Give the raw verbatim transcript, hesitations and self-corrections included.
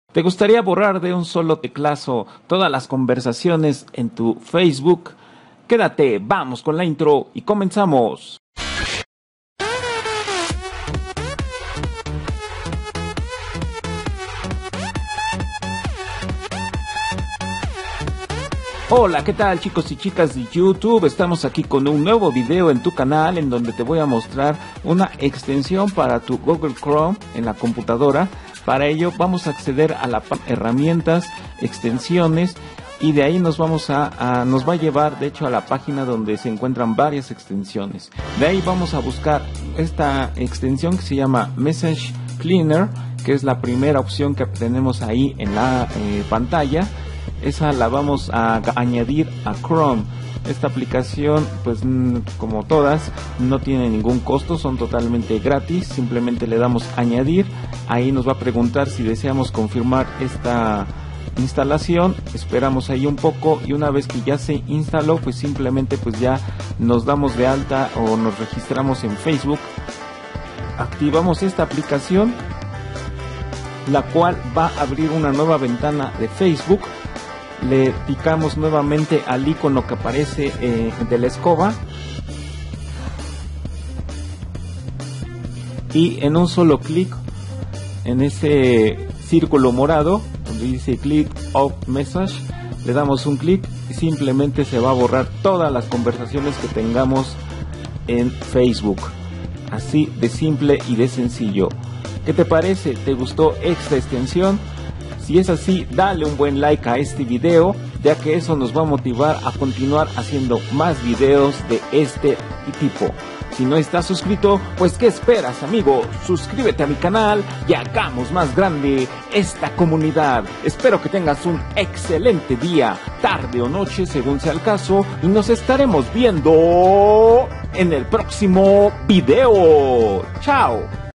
¿Te gustaría borrar de un solo teclazo todas las conversaciones en tu Facebook? Quédate, vamos con la intro y comenzamos. Hola, ¿qué tal chicos y chicas de YouTube? Estamos aquí con un nuevo video en tu canal en donde te voy a mostrar una extensión para tu Google Chrome en la computadora. Para ello vamos a acceder a la herramientas, extensiones, y de ahí nos vamos a, a nos va a llevar de hecho a la página donde se encuentran varias extensiones. De ahí vamos a buscar esta extensión que se llama Message Cleaner, que es la primera opción que tenemos ahí en la eh, pantalla. Esa la vamos a añadir a Chrome. Esta aplicación, pues como todas, no tiene ningún costo, son totalmente gratis. Simplemente le damos añadir. Ahí nos va a preguntar si deseamos confirmar esta instalación. Esperamos ahí un poco y una vez que ya se instaló, pues simplemente pues ya nos damos de alta o nos registramos en Facebook. Activamos esta aplicación, la cual va a abrir una nueva ventana de Facebook. Le picamos nuevamente al icono que aparece eh, de la escoba y en un solo clic en ese círculo morado donde dice click of message, le damos un clic y simplemente se va a borrar todas las conversaciones que tengamos en Facebook. Así de simple y de sencillo. ¿Qué te parece? ¿Te gustó esta extensión? Si es así, dale un buen like a este video, ya que eso nos va a motivar a continuar haciendo más videos de este tipo. Si no estás suscrito, pues ¿qué esperas, amigo? Suscríbete a mi canal y hagamos más grande esta comunidad. Espero que tengas un excelente día, tarde o noche, según sea el caso, y nos estaremos viendo en el próximo video. ¡Chao!